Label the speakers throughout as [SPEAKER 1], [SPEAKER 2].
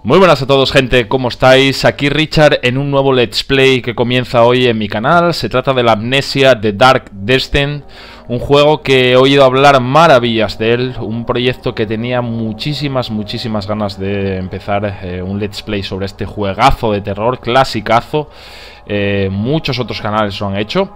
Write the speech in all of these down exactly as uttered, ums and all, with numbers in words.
[SPEAKER 1] Muy buenas a todos, gente, ¿cómo estáis? Aquí Richard en un nuevo Let's Play que comienza hoy en mi canal. Se trata de la Amnesia de Dark Descent, un juego que he oído hablar maravillas de él, un proyecto que tenía muchísimas, muchísimas ganas de empezar eh, un Let's Play sobre este juegazo de terror, clasicazo. Eh, muchos otros canales lo han hecho.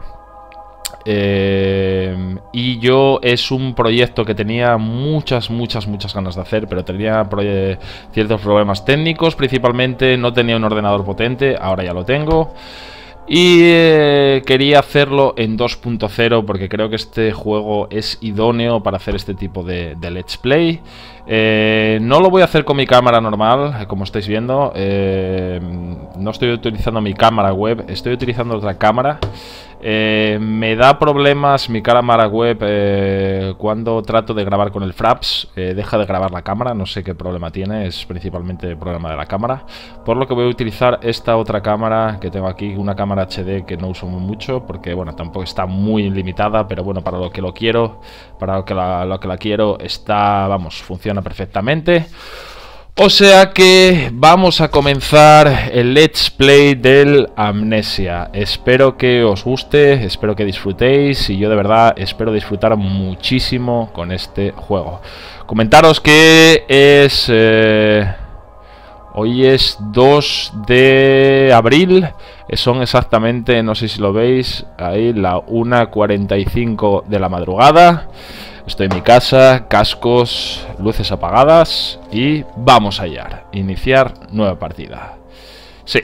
[SPEAKER 1] Eh, y yo es un proyecto que tenía muchas, muchas, muchas ganas de hacer, pero tenía ciertos problemas técnicos, principalmente no tenía un ordenador potente, ahora ya lo tengo. Y eh, quería hacerlo en dos punto cero porque creo que este juego es idóneo para hacer este tipo de, de Let's Play. Eh, no lo voy a hacer con mi cámara normal, como estáis viendo. Eh, no estoy utilizando mi cámara web, estoy utilizando otra cámara. Eh, me da problemas mi cámara web eh, cuando trato de grabar con el Fraps. Eh, deja de grabar la cámara, no sé qué problema tiene, es principalmente el problema de la cámara. Por lo que voy a utilizar esta otra cámara que tengo aquí, una cámara H D que no uso mucho porque, bueno, tampoco está muy limitada, pero bueno, para lo que lo quiero, para lo que la, lo que la quiero, está, vamos, funciona perfectamente. O sea que vamos a comenzar el Let's Play del Amnesia. Espero que os guste, espero que disfrutéis y yo de verdad espero disfrutar muchísimo con este juego. Comentaros que es... Eh, hoy es dos de abril, son exactamente, no sé si lo veis, ahí la una cuarenta y cinco de la madrugada. Estoy en mi casa, cascos, luces apagadas y vamos allá. Iniciar nueva partida. Sí.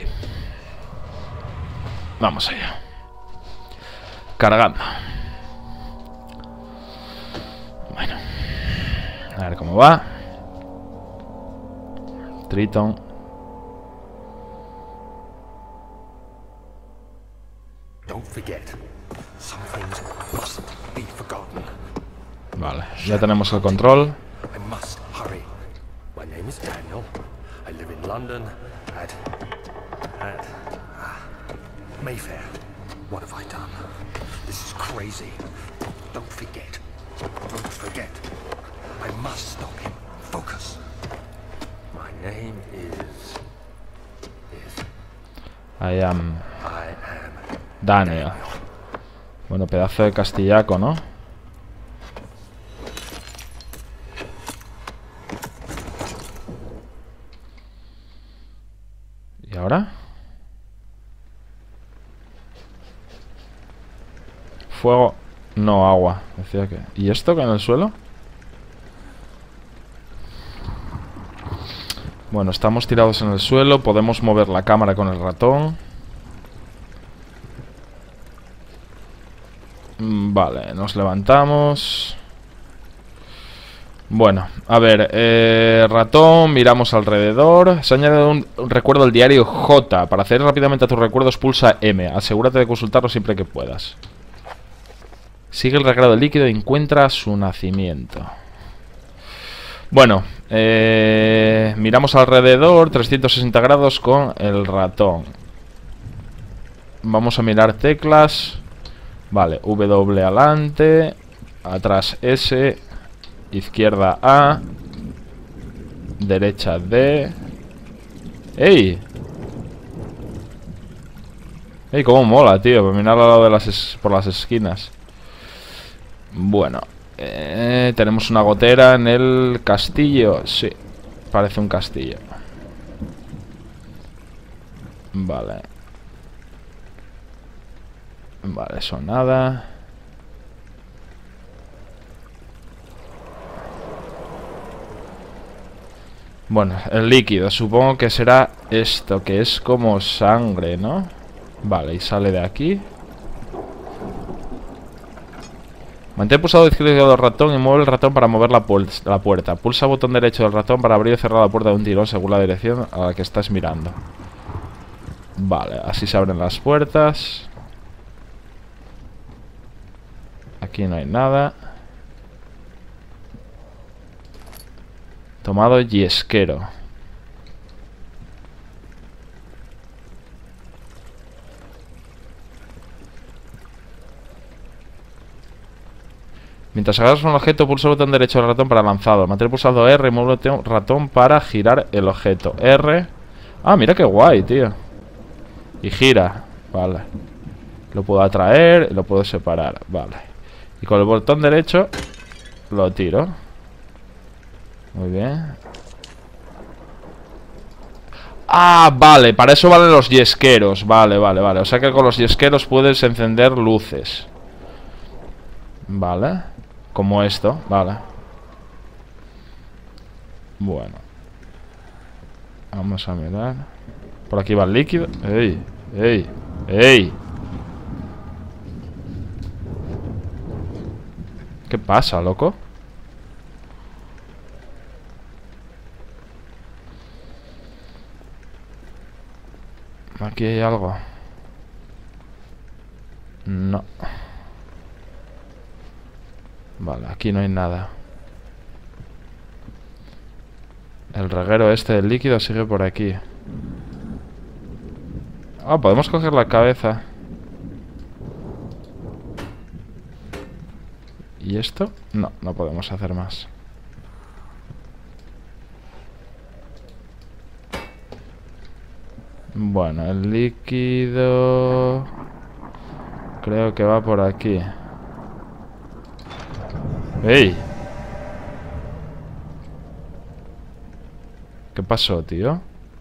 [SPEAKER 1] Vamos allá. Cargando. Bueno. A ver cómo va. Triton.
[SPEAKER 2] Don't forget. Some things mustn't be forgotten.
[SPEAKER 1] Vale, ya tenemos el control.
[SPEAKER 2] I must hurry. My name is Daniel. I live in London at at ah, Mayfair. What have I done? This is crazy. Don't forget. Don't forget. I must stop him. Focus. My name is is
[SPEAKER 1] I am
[SPEAKER 2] I am
[SPEAKER 1] Daniel. Bueno, pedazo de castillaco, ¿no? ¿Y ahora? Fuego. No, agua. Decía que... ¿Y esto que en el suelo? Bueno, estamos tirados en el suelo. Podemos mover la cámara con el ratón. Vale, nos levantamos. Bueno, a ver, eh, ratón, miramos alrededor. Se ha añadido un, un recuerdo al diario J. Para acceder rápidamente a tus recuerdos pulsa M. Asegúrate de consultarlo siempre que puedas. Sigue el regrado del líquido y encuentra su nacimiento. Bueno, eh, miramos alrededor, trescientos sesenta grados con el ratón. Vamos a mirar teclas. Vale, W adelante, atrás S, izquierda A, derecha D. ¡Ey! ¡Ey, cómo mola, tío! Por mirar al lado de las es por las esquinas. Bueno, eh, tenemos una gotera en el castillo. Sí, parece un castillo. Vale. Vale, eso nada. Bueno, el líquido, supongo que será esto, que es como sangre, ¿no? Vale, y sale de aquí. Mantén pulsado izquierdo del ratón y mueve el ratón para mover la, pu la puerta. Pulsa botón derecho del ratón para abrir y cerrar la puerta de un tirón según la dirección a la que estás mirando. Vale, así se abren las puertas. Aquí no hay nada. Tomado yesquero. Mientras agarras un objeto, pulsa el botón derecho del ratón para lanzarlo. Mantener pulsado R y mueve el botón ratón para girar el objeto. R. Ah, mira qué guay, tío. Y gira. Vale. Lo puedo atraer, lo puedo separar. Vale. Y con el botón derecho lo tiro. Muy bien. Ah, vale, para eso valen los yesqueros. Vale, vale, vale. O sea que con los yesqueros puedes encender luces. Vale. Como esto, vale. Bueno. Vamos a mirar. Por aquí va el líquido. ¡Ey! ¡Ey! ¡Ey! ¿Qué pasa, loco? Aquí hay algo. No. Vale, aquí no hay nada. El reguero este del líquido sigue por aquí. Ah, podemos coger la cabeza. ¿Y esto? No, no podemos hacer más. Bueno, el líquido... creo que va por aquí. ¡Ey! ¿Qué pasó, tío?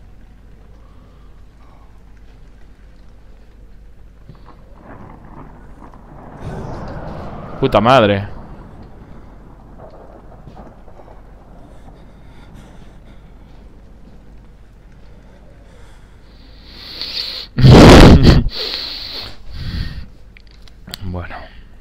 [SPEAKER 1] Puta madre. Bueno.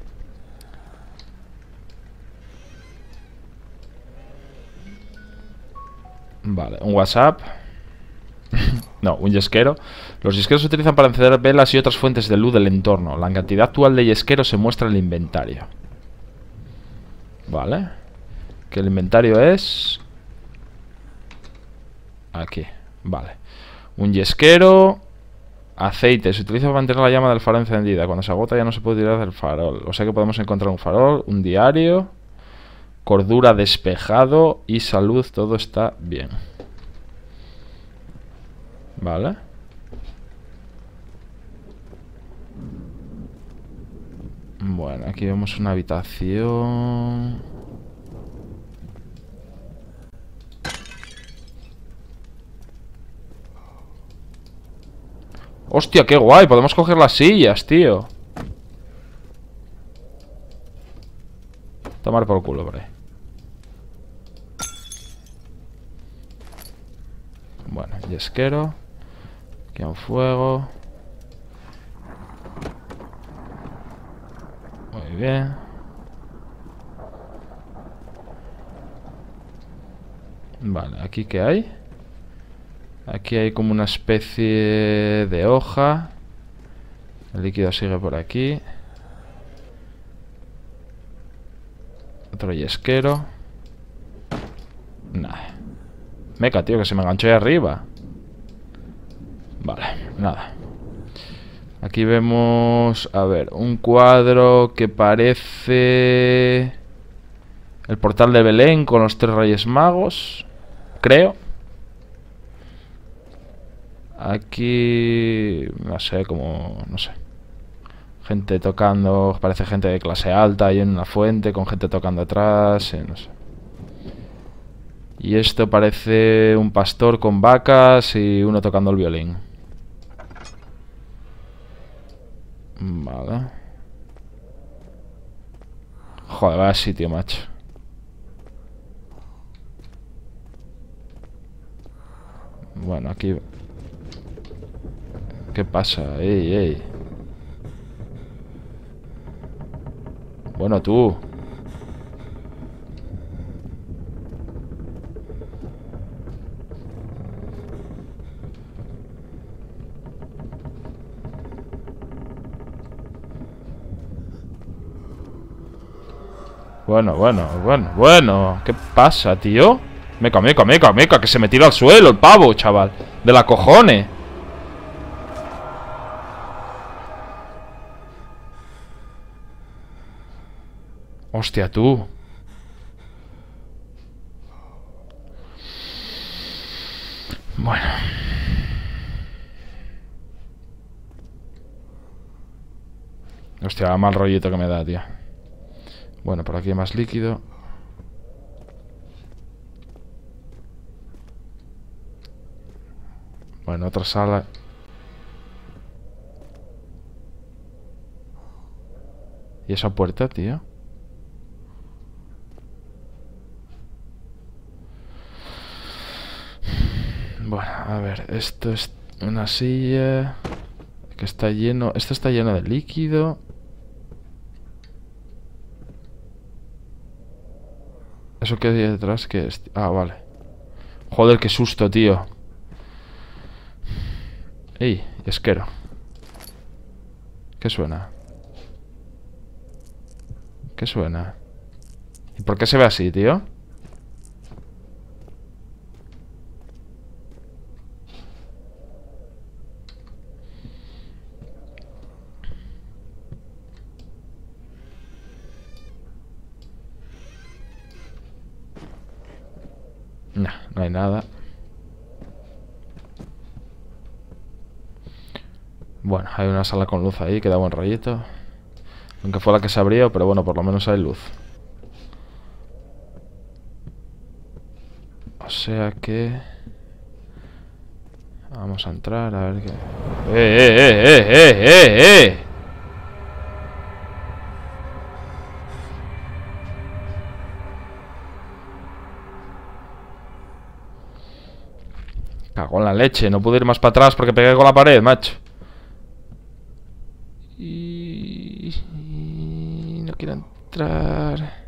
[SPEAKER 1] Vale, un WhatsApp. No, un yesquero. Los yesqueros se utilizan para encender velas y otras fuentes de luz del entorno. La cantidad actual de yesqueros se muestra en el inventario. Vale. Que el inventario es... aquí, vale. Un yesquero. Aceite, se utiliza para mantener la llama del farol encendida. Cuando se agota ya no se puede tirar del farol. O sea que podemos encontrar un farol, un diario. Cordura despejado y salud, todo está bien. Vale. Bueno, aquí vemos una habitación. Hostia, qué guay, podemos coger las sillas, tío. Tomar por culo, por ahí. Bueno, yesquero. Aquí hay un fuego. Muy bien. Vale, ¿aquí qué hay? Aquí hay como una especie de hoja. El líquido sigue por aquí. Otro yesquero. Nah. Meca, tío, que se me enganchó ahí arriba. Vale, nada. Aquí vemos, a ver, un cuadro que parece el portal de Belén con los tres reyes magos, creo. Aquí, no sé, como, no sé. Gente tocando, parece gente de clase alta ahí en una fuente con gente tocando atrás, eh, no sé. Y esto parece un pastor con vacas y uno tocando el violín. Vale. Joder, vaya sitio, macho. Bueno, aquí... ¿qué pasa? Ey, ey. Bueno, tú. Bueno, bueno, bueno, bueno. ¿Qué pasa, tío? Meca, meca, meca, meca, que se me tira al suelo el pavo, chaval. De la cojones. Hostia, tú. Bueno. Hostia, mal rollito que me da, tío. Bueno, por aquí hay más líquido. Bueno, otra sala. ¿Y esa puerta, tío? Bueno, a ver, esto es una silla que está lleno... Esto está lleno de líquido. ¿Eso que hay detrás? ¿Qué es? Ah, vale. Joder, qué susto, tío. Ey, esquero. ¿Qué suena? ¿Qué suena? ¿Y por qué se ve así, tío? No, no hay nada. Bueno, hay una sala con luz ahí que da buen rollito. Aunque fue la que se abrió, pero bueno, por lo menos hay luz. O sea que... Vamos a entrar a ver qué... ¡Eh, eh, eh, eh, eh, eh, eh! Cago en la leche, no pude ir más para atrás porque pegué con la pared, macho. Y... y no quiero entrar.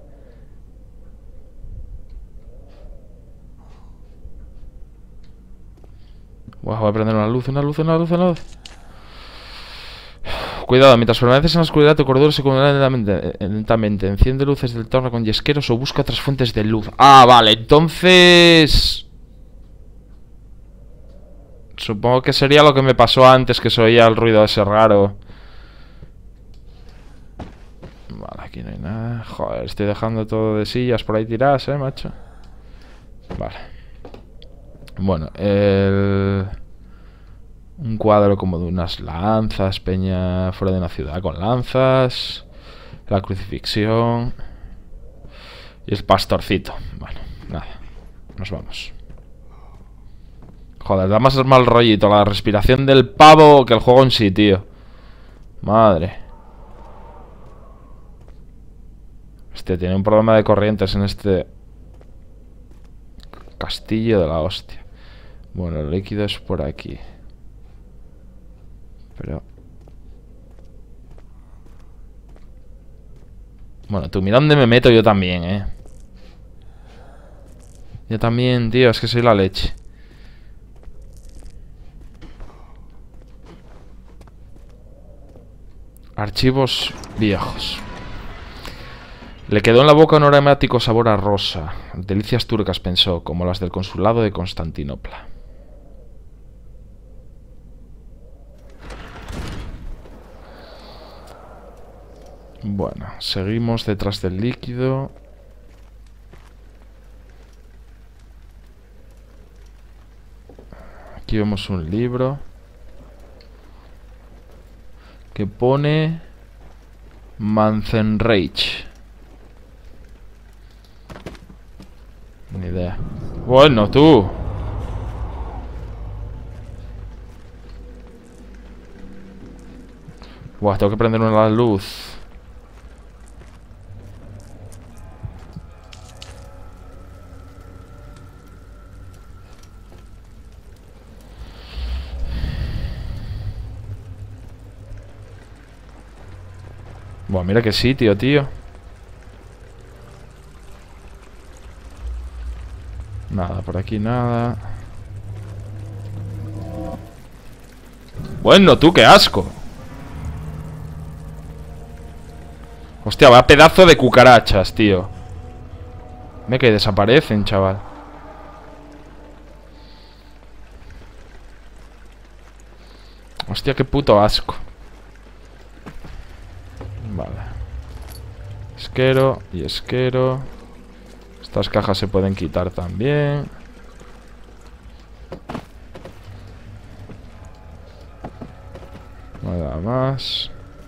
[SPEAKER 1] Wow, voy a prender una luz, una luz, una luz, una luz. Cuidado, mientras permaneces en la oscuridad tu corredor se condenará lentamente, lentamente. Enciende luces del torno con yesqueros o busca otras fuentes de luz. Ah, vale, entonces... Supongo que sería lo que me pasó antes, que se oía el ruido ese raro. Vale, aquí no hay nada. Joder, estoy dejando todo de sillas por ahí tiradas, eh, macho. Vale. Bueno, el... un cuadro como de unas lanzas, peña fuera de una ciudad con lanzas. La crucifixión. Y el pastorcito. Bueno, nada. Nos vamos. Joder, da más mal rollito la respiración del pavo que el juego en sí, tío. Madre. Hostia, tiene un problema de corrientes en este castillo de la hostia. Bueno, el líquido es por aquí. Pero... Bueno, tú mira dónde me meto yo también, eh. Yo también, tío, es que soy la leche. Archivos viejos. Le quedó en la boca un aromático sabor a rosa. Delicias turcas, pensó, como las del consulado de Constantinopla. Bueno, seguimos detrás del líquido. Aquí vemos un libro que pone Manzenreich. Ni idea. Bueno, tú. Buah, tengo que prender una luz. Buah, mira qué sitio, tío. Nada, por aquí nada. Bueno, tú, qué asco. Hostia, va pedazo de cucarachas, tío. Me que desaparecen, chaval. Hostia, qué puto asco. Vale. esquero y esquero. Estas cajas se pueden quitar también. Nada más.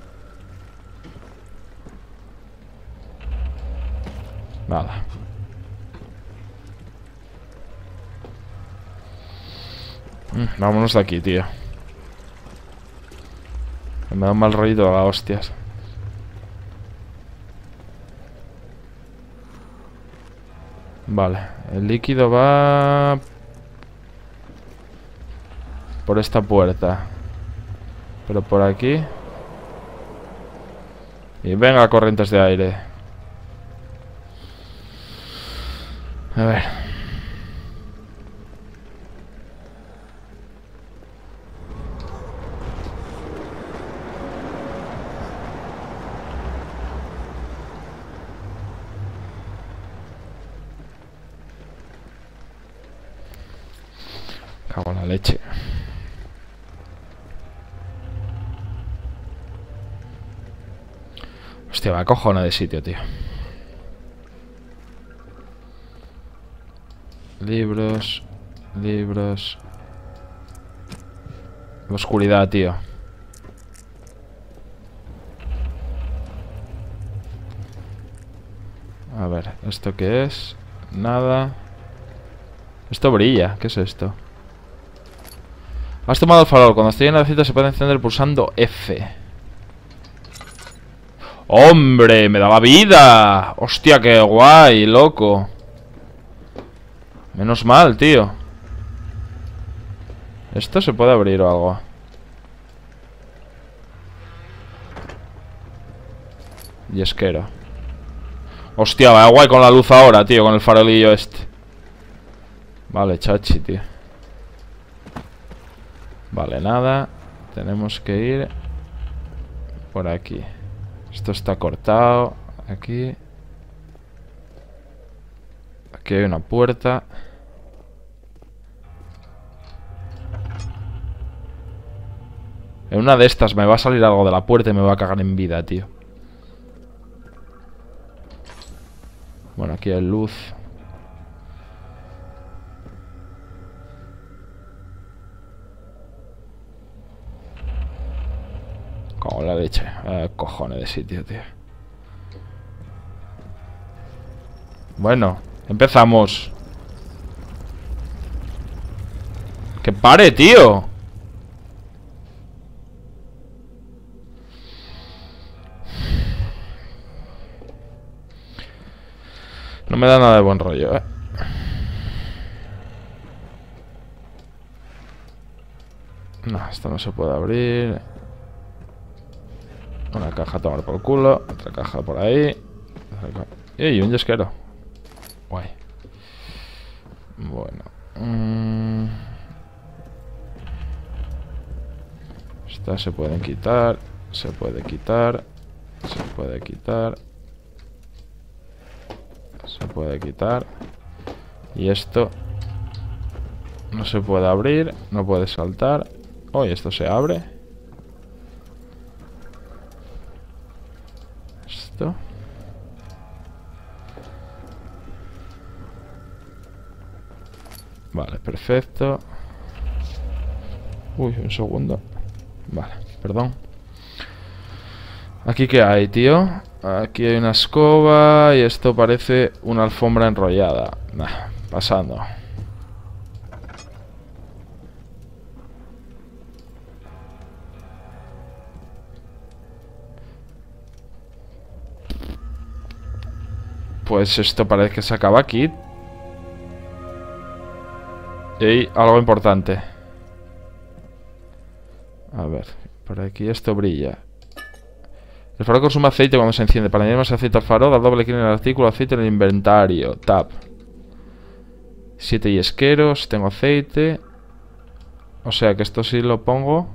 [SPEAKER 1] Nada. Mm, vámonos de aquí, tío. Me da un mal rollito a las hostias. Vale, el líquido va por esta puerta. Pero por aquí. Y venga, corrientes de aire. A ver. Cago en la leche. Hostia, va cojona de sitio, tío. Libros. Libros. Oscuridad, tío. A ver, ¿esto qué es? Nada. Esto brilla, ¿qué es esto? Has tomado el farol. Cuando esté en la cita se puede encender pulsando F. ¡Hombre! ¡Me daba vida! ¡Hostia, qué guay, loco! Menos mal, tío. ¿Esto se puede abrir o algo? Y esquero. Hostia, va guay con la luz ahora, tío. Con el farolillo este. Vale, chachi, tío. Vale, nada. Tenemos que ir por aquí. Esto está cortado. Aquí. Aquí hay una puerta. En una de estas me va a salir algo de la puerta y me va a cagar en vida, tío. Bueno, aquí hay luz. Como la leche. Eh, cojones de sitio, tío. Bueno, empezamos. ¡Que pare, tío! No me da nada de buen rollo, eh. No, esto no se puede abrir. Una caja a tomar por culo. Otra caja por ahí. Y un yesquero. Guay. Bueno. Mm. Estas se pueden quitar. Se puede quitar. Se puede quitar. Se puede quitar. Y esto no se puede abrir. No puede saltar. Oh, y esto se abre. Esto. Vale, perfecto. Uy, un segundo. Vale, perdón. ¿Aquí qué hay, tío? Aquí hay una escoba y esto parece una alfombra enrollada. Nah, pasando. Pues esto parece que se acaba aquí. Y algo importante. A ver, por aquí esto brilla. El farol consume aceite cuando se enciende. Para añadir más aceite al farol, da doble clic en el artículo aceite en el inventario. Tab. Siete yesqueros. Tengo aceite. O sea que esto sí lo pongo.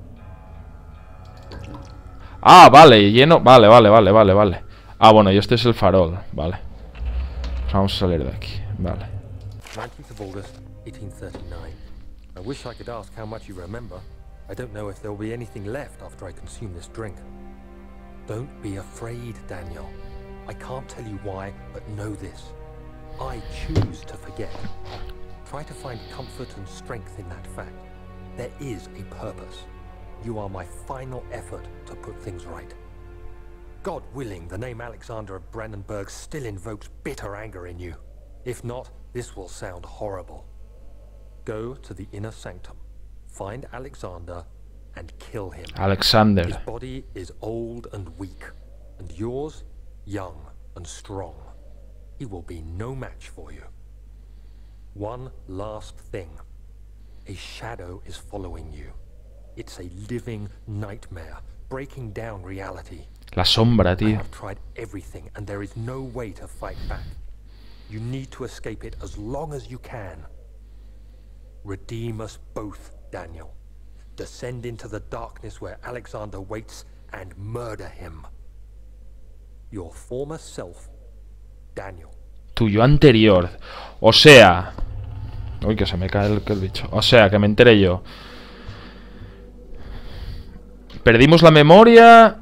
[SPEAKER 1] Ah, vale, lleno. Vale, vale, vale, vale, vale. Ah, bueno, y este es el farol. Vale. Pues vamos a salir de aquí. Vale.
[SPEAKER 2] nineteenth of August, eighteen thirty-nine. I wish I could ask how much you remember. I don't know if there will be anything left after I consume this drink. Don't be afraid, Daniel. I can't tell you why, but know this. I choose to forget. Try to find comfort and strength in that fact. There is a purpose. You are my final effort to put things right. God willing, the name Alexander of Brandenburg still invokes bitter anger in you. If not, this will sound horrible. Go to the inner sanctum, find Alexander, and kill him.
[SPEAKER 1] Alexander.
[SPEAKER 2] His body is old and weak, and yours, young and strong. He will be no match for you. One last thing. A shadow is following you. It's a living nightmare, breaking down reality.
[SPEAKER 1] La sombra,
[SPEAKER 2] I
[SPEAKER 1] tío.
[SPEAKER 2] have tried everything, and there is no way to fight back. You need to escape it as long as you can. Redeem us both, Daniel. Descend into the darkness where Alexander waits and murder him. Your former self, Daniel.
[SPEAKER 1] Tuyo anterior. O sea... Uy, que se me cae el, el bicho. O sea, que me enteré yo. Perdimos la memoria...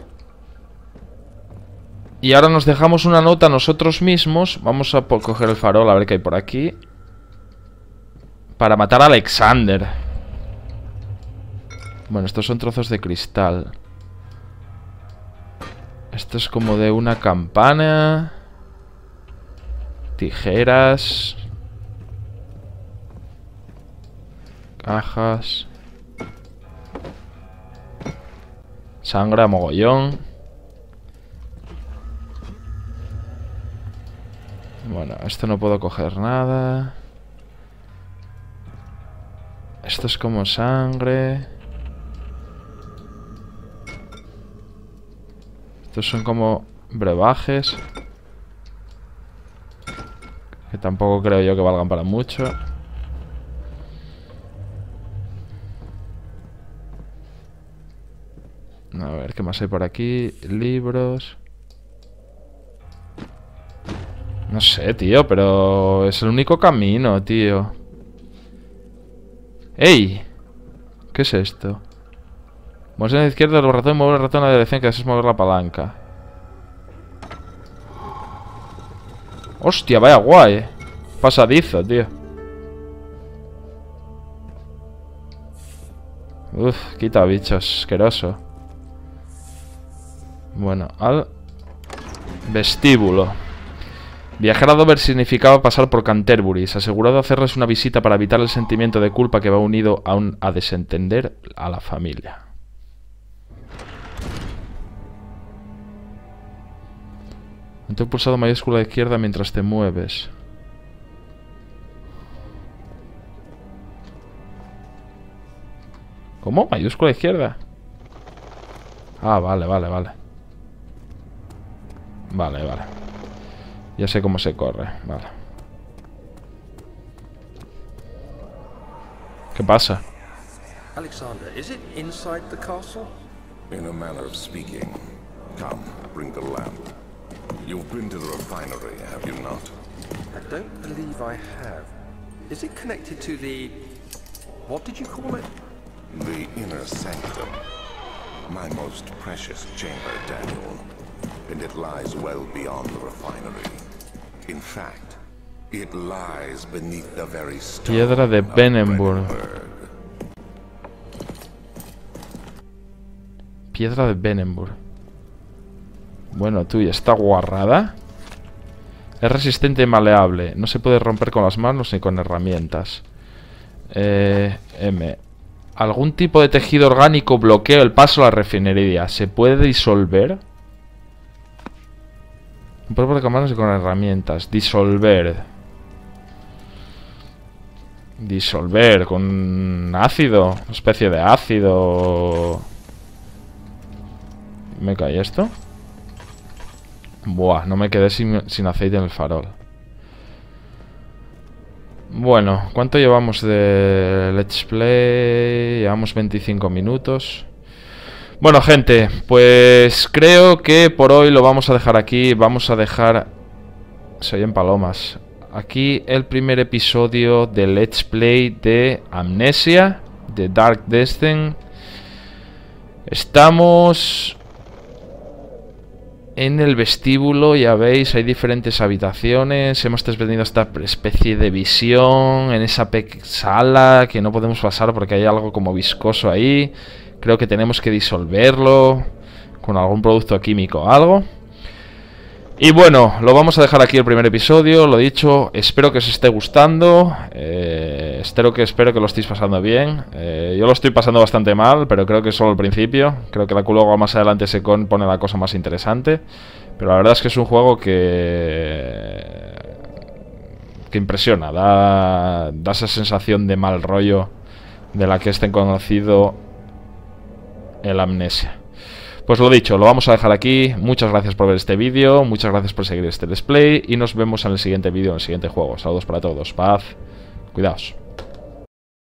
[SPEAKER 1] Y ahora nos dejamos una nota nosotros mismos. Vamos a coger el farol a ver qué hay por aquí. Para matar a Alexander. Bueno, estos son trozos de cristal. Esto es como de una campana. Tijeras. Cajas. Sangre a mogollón. Bueno, esto no puedo coger nada. Esto es como sangre. Estos son como brebajes. Que tampoco creo yo que valgan para mucho. A ver, ¿qué más hay por aquí? Libros. No sé, tío, pero es el único camino, tío. ¡Ey! ¿Qué es esto? Mueves a la izquierda del ratón y mueve el ratón a la derecha, que es mover la palanca. Hostia, vaya guay. Pasadizo, tío. Uf, quita bichos, asqueroso. Bueno, al vestíbulo. Viajar a Dover significaba pasar por Canterbury. Se aseguró de hacerles una visita para evitar el sentimiento de culpa que va unido a, un, a desentender a la familia. Mantén pulsado mayúscula de izquierda mientras te mueves. ¿Cómo? ¿Mayúscula de izquierda? Ah, vale, vale, vale. Vale, vale. Ya sé cómo se corre, vale. ¿Qué pasa?
[SPEAKER 2] Alexander, is it inside the castle?
[SPEAKER 3] In a manner of speaking. Come, bring the lamp. You've been to the refinery, have you not?
[SPEAKER 2] I don't believe I have. Is it connected to the... what did you call it?
[SPEAKER 3] The inner sanctum. My most precious chamber, Daniel. And it lies well beyond the refinery. In fact, it lies beneath the very stone
[SPEAKER 1] Piedra de Brennenburg. Piedra de Brennenburg. Bueno, tú, ¿y esta guarrada? Es resistente y maleable. No se puede romper con las manos ni con herramientas. Eh, M. Algún tipo de tejido orgánico bloquea el paso a la refinería. ¿Se puede disolver? Un polvo de cámaras y con herramientas. Disolver. Disolver con ácido. Una especie de ácido. ¿Me cae esto? Buah, no me quedé sin, sin aceite en el farol. Bueno, ¿cuánto llevamos de Let's Play? Llevamos veinticinco minutos. Bueno, gente, pues creo que por hoy lo vamos a dejar aquí. Vamos a dejar... Se oyen palomas. Aquí el primer episodio de Let's Play de Amnesia, de Dark Descent. Estamos... En el vestíbulo, ya veis, hay diferentes habitaciones. Hemos tenido esta especie de visión en esa sala que no podemos pasar porque hay algo como viscoso ahí. Creo que tenemos que disolverlo con algún producto químico o algo. Y bueno, lo vamos a dejar aquí el primer episodio. Lo dicho, espero que os esté gustando. eh, espero, que, espero que lo estéis pasando bien. eh, Yo lo estoy pasando bastante mal, pero creo que es solo el principio. Creo que luego más adelante se pone la cosa más interesante. Pero la verdad es que es un juego que... que impresiona. Da, da esa sensación de mal rollo de la que es tan conocido el Amnesia. Pues lo dicho, lo vamos a dejar aquí. Muchas gracias por ver este vídeo, muchas gracias por seguir este display y nos vemos en el siguiente vídeo, en el siguiente juego. Saludos para todos, paz, cuidaos.